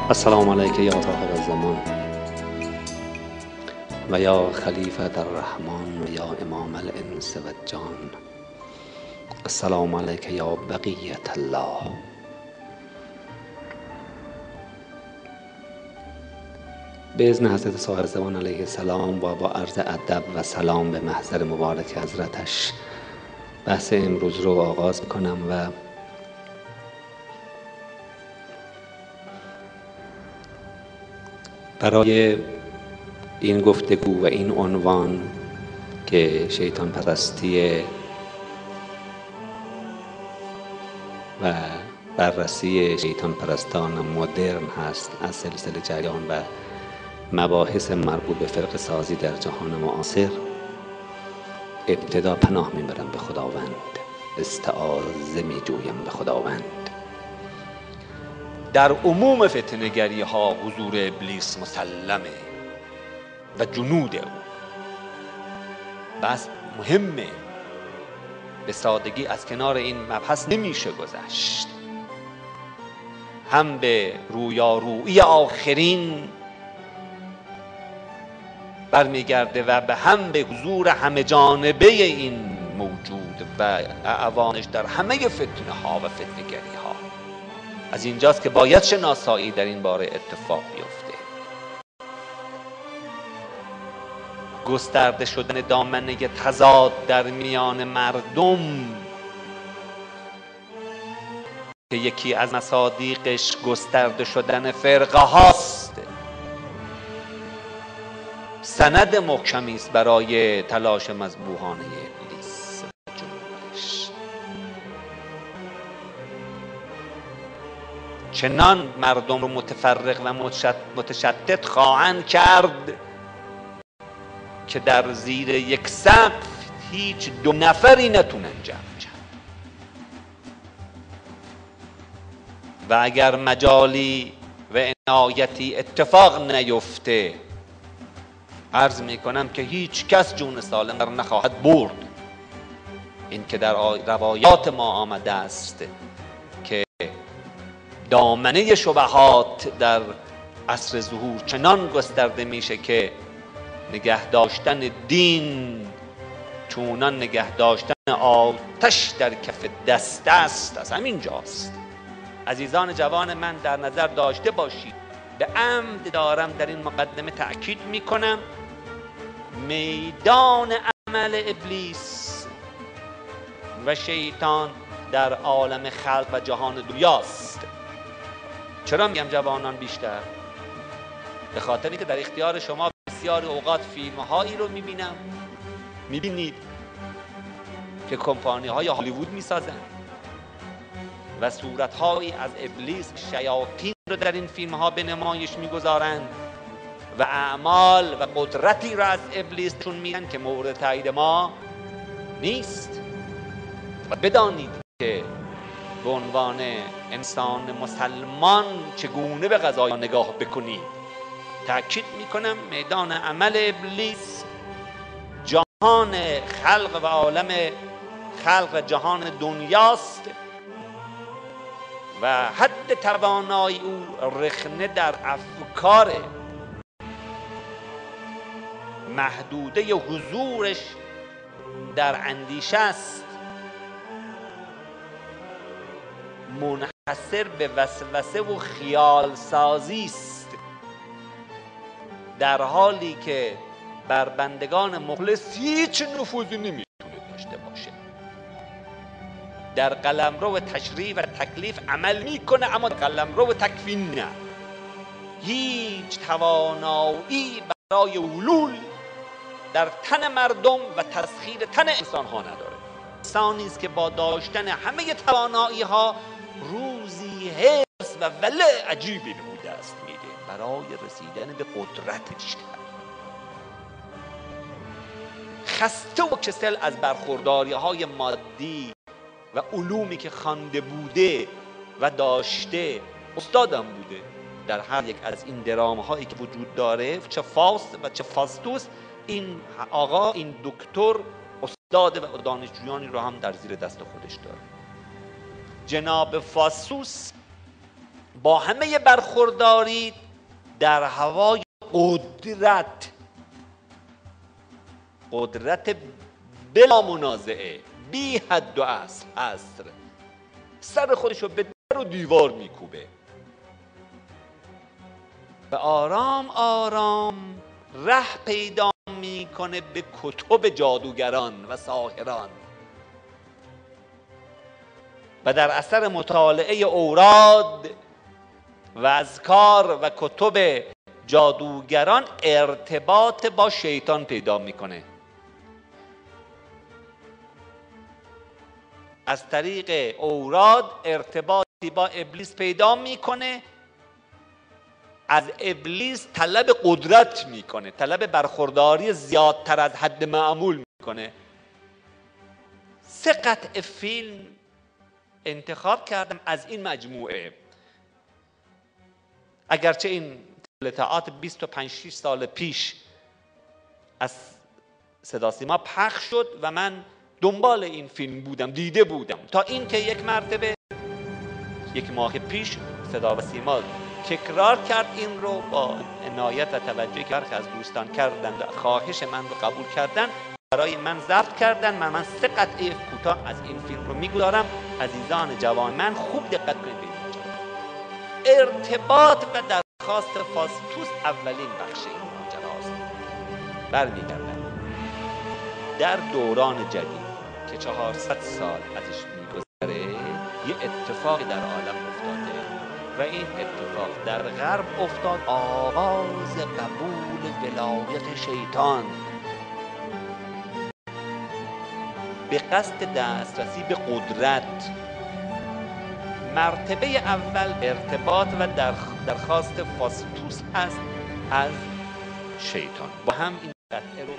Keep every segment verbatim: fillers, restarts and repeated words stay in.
السلام علیک یا صاحب الزمان و یا خلیفة الرحمن و یا امام الانس و الجان. السلام علیک یا بقیة الله. به اذن حضرت صاحب الزمان علیه السلام و با عرض ادب و سلام به محضر مبارک حضرتش بحث امروز رو آغاز میکنم و برای این گفتگو و این عنوان که شیطان پرستی و بررسی شیطان پرستان مدرن هست از سلسله جریان و مباحث مربوط به فرقه سازی در جهان معاصر، ابتدا پناه میبرم به خداوند، استعاذه میجویم به خداوند. در عموم فتنه‌گری ها حضور ابلیس مسلمه و جنود او. بس مهمه، به سادگی از کنار این مبحث نمیشه گذشت. هم به رویارویی آخرین برمیگرده و به هم به حضور همه جانبه این موجود و اعوانش در همه فتنه ها و فتنه‌گری ها. از اینجاست که باید شناسایی در این باره اتفاق بیفته. گسترده شدن دامنه تضاد در میان مردم که یکی از مصادیقش گسترده شدن فرقه هاست، سند محکمی است برای تلاش مذبوحانه ابلیس و جنودش. چنان مردم رو متفرق و متشتت خواهند کرد که در زیر یک سقف هیچ دو نفری نتونن جمع شن و اگر مجالی و عنایتی اتفاق نیفته، عرض می کنم که هیچ کس جون سالم در نخواهد برد. این که در روایات ما آمده است که دامنه شبهات در عصر ظهور چنان گسترده میشه که نگه داشتن دین چونان نگه داشتن آتش در کف دست است. از همین جاست عزیزان جوان من در نظر داشته باشید، به عمد دارم در این مقدمه تأکید میکنم، میدان عمل ابلیس و شیطان در عالم خلق و جهان دنیاست. چرا میگم جوانان بیشتر؟ به خاطری که در اختیار شما بسیار اوقات فیلم هایی رو میبینم میبینید که کمپانی های هالیوود میسازن و صورت هایی از ابلیس شیاطین رو در این فیلم ها به نمایش میگذارند و اعمال و قدرتی را از ابلیس چون میگن که مورد تایید ما نیست. و بدانید که به عنوان انسان مسلمان چگونه به قضایا نگاه بکنید. تأکید میکنم میدان عمل ابلیس جهان خلق و عالم خلق جهان دنیاست و حد توانایی او رخنه در افکار، محدوده حضورش در اندیشه است، منحصر به وسوسه و خیال سازی است، در حالی که بر بندگان مخلص هیچ نفوذی نمیتونه داشته باشه. در قلمرو تشریع و تکلیف عمل میکنه اما در قلمرو تکوین نه. هیچ توانایی برای حلول در تن مردم و تسخیر تن انسان ها نداره. انسانی است که با داشتن همه توانایی ها روزی حرص و ولع عجیبی به او دست میده برای رسیدن به قدرتش. خسته و کسل از برخورداری های مادی و علومی که خوانده بوده و داشته، استادم بوده در هر یک از این درام هایی که وجود داره، چه فاست و چه فاستوس، این آقا، این دکتر استاد و دانشجویانی رو هم در زیر دست خودش داره. جناب فاسوس با همه برخورداری در هوای قدرت، قدرت بلا منازعه، بی حد و اصل هست، سر خودشو به در و دیوار میکوبه و آرام آرام ره پیدا میکنه به کتب جادوگران و ساحران و در اثر مطالعه اوراد و اذکار و کتب جادوگران ارتباط با شیطان پیدا میکنه. از طریق اوراد ارتباطی با ابلیس پیدا میکنه، از ابلیس طلب قدرت میکنه، طلب برخورداری زیادتر از حد معمول میکنه. سه قطعه فیلم انتخاب کردم از این مجموعه، اگرچه این تئاتر بیست و پنج شش سال پیش از صدا سیما پخش شد و من دنبال این فیلم بودم، دیده بودم، تا اینکه یک مرتبه یک ماه پیش صدا و سیما تکرار کرد این رو با عنایت و توجهی که برخی از دوستان کردن و خواهش من رو قبول کردن، برای من ضبط کردن. من من سه قطعه کوتاه از این فیلم رو میگذارم. عزیزان جوان من خوب دقت کنید به اینجا. ارتباط و درخواست فاستوس اولین بخش این ماجراست. برمیگردن در دوران جدید که چهارصد سال ازش میگذره، یه اتفاقی در عالم افتاده و این اتفاق در غرب افتاد، آغاز قبول ولایت شیطان به قصد دسترسی به قدرت. مرتبه اول ارتباط و درخواست فاستوس است از شیطان. با هم این قطعه رو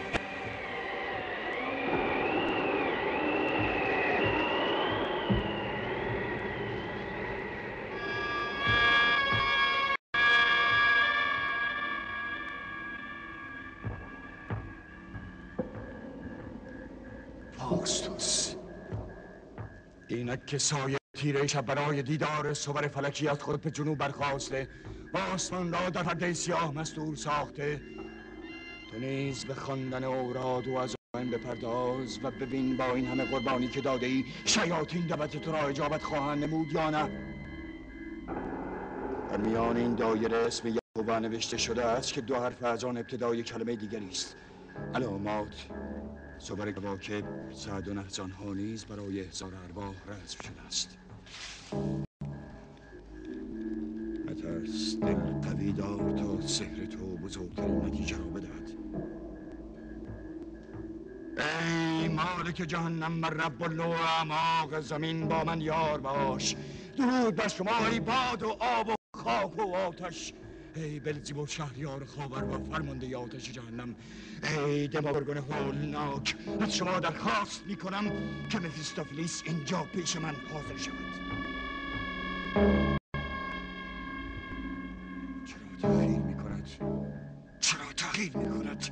فاستوس، اینک که سایه تیره شب برای دیدار صور فلکی از خود به جنوب برخاسته و آسمان را در پرده سیاه مستور ساخته، تو نیز به خواندن اوراد و عزائم بپرداز و ببین با این همه قربانی که داده ای شیاطین دعوت تو را اجابت خواهند نمود یا نه. در میان این دایره اسم یهوه نوشته شده است که دو حرف از آن ابتدای کلمه دیگری است. علامات صور کواکب، سعد و نحس آنها نیز برای احضار ارواح رسم شده است. نترس، دل قوی دار تا سحر تو بزرگترین نتیجه را بدهد. ای مالک جهنم و رب اللوح اعماق زمین، با من یار باش. درود بر شما ای باد و آب و خاک و آتش. ای بلزیبوف شهریار خاور و فرمانده آتش جهنم. ای دماغرگون هولناک، از شما درخواست می کنم که مفیستوفلیس اینجا پیش من حاضر شود. چرا تغییر می کند؟ چرا تغییر می کند؟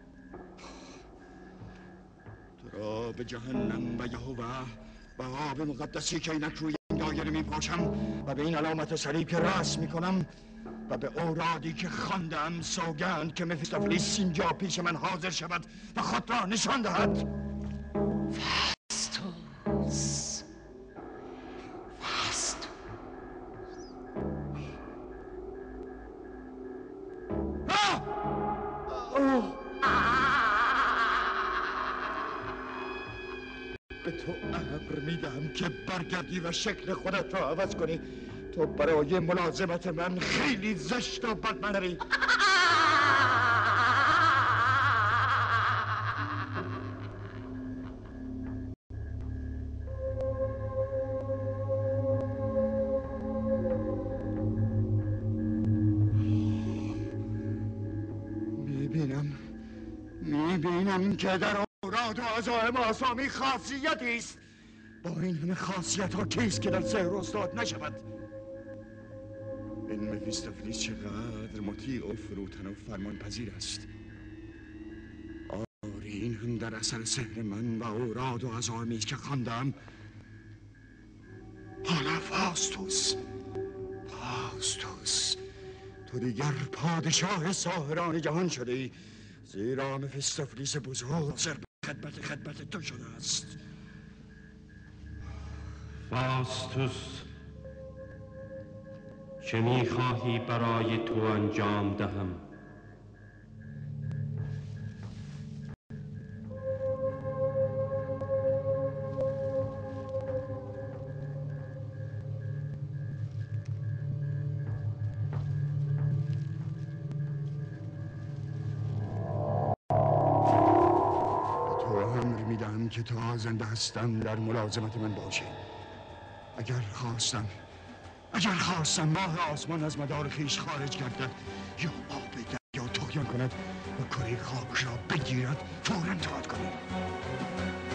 تو را به جهنم و یهوه و آب مقدسی که اینک روی این دایره می پاشم و به این علامت صلیب که رسم می کنم و به اورادی که خواندم سوگند که مفیستوفلیس اینجا پیش من حاضر شود و خود را نشان دهد. فاستوس، فاستوس. به تو امر میدهم که برگردی و شکل خودت را عوض کنی. تو برای ملازمت من خیلی زشت و بدمنری. میبینم میبینم که در اوراد و عزائم آسامی خاصیتی است. با این همه خاصیت ها کیست که در سحر استاد نشود؟ این مفیستوفلیس چقدر مطیع و فروتن و فرمان پذیر است. آری این هم در اثر سحر من و اوراد و عزائمی است که خواندم. حالا فاستوس تو دیگر پادشاه ساحران جهان شده ای، زیرا مفیستوفلیس بزرگ سر خدمت خدمت تو شده است. فاستوس، چه میخواهی برای تو انجام دهم؟ که تا زنده هستم در ملازمت من باشه. اگر خواستم اگر خواستم ماه آسمان از مدار خیش خارج گردد یا آب دریا طغیان کند و کره خاک را بگیرد، فوراً اطاعت کنید.